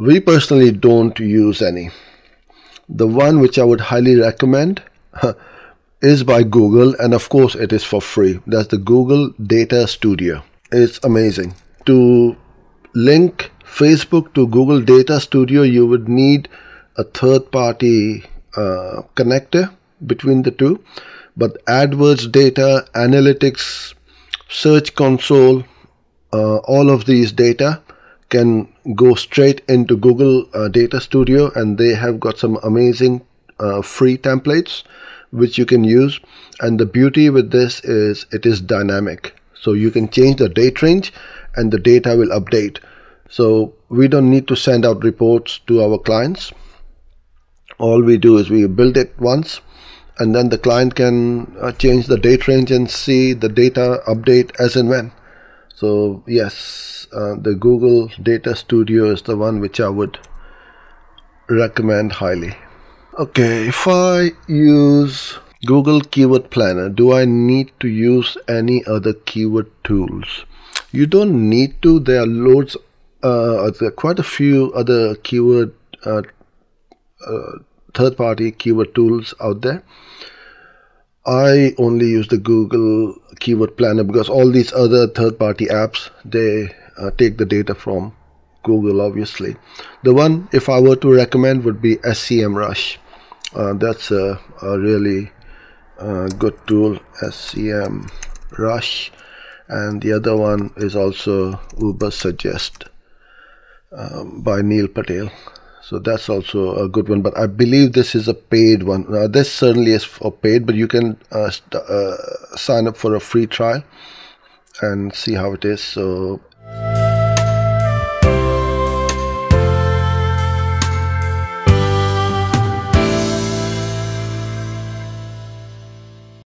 We personally don't use any. The one which I would highly recommend is by Google, and of course it is for free. That's the Google Data Studio. It's amazing. To link Facebook to Google Data Studio, you would need a third-party connector between the two. But AdWords data, analytics, Search Console, all of these data can go straight into Google Data Studio, and they have got some amazing free templates which you can use. And the beauty with this is it is dynamic, so you can change the date range and the data will update. So we don't need to send out reports to our clients. All we do is we build it once, and then the client can change the date range and see the data update as and when. So yes, the Google Data Studio is the one which I would recommend highly. Okay, if I use Google Keyword Planner, do I need to use any other keyword tools? You don't need to. There are loads, there are quite a few other keyword third-party keyword tools out there. I only use the Google Keyword Planner because all these other third-party apps, they take the data from Google, obviously. The one, if I were to recommend, would be SEMrush. That's a really good tool, SEMrush. And the other one is also Uber Suggest by Neil Patel. So that's also a good one, but I believe this is a paid one. Now, this certainly is for paid, but you can sign up for a free trial and see how it is. So